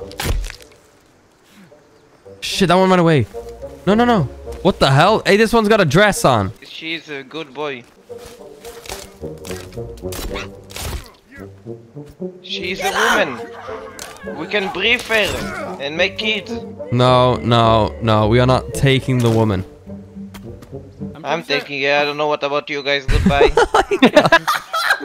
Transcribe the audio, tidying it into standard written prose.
Shit, that one ran away. No, no, no. What the hell? Hey, this one's got a dress on. She's a good boy. She's a woman. We can brief her and make kids. No, no, no. We are not taking the woman. I'm taking it. I don't know what about you guys. Goodbye.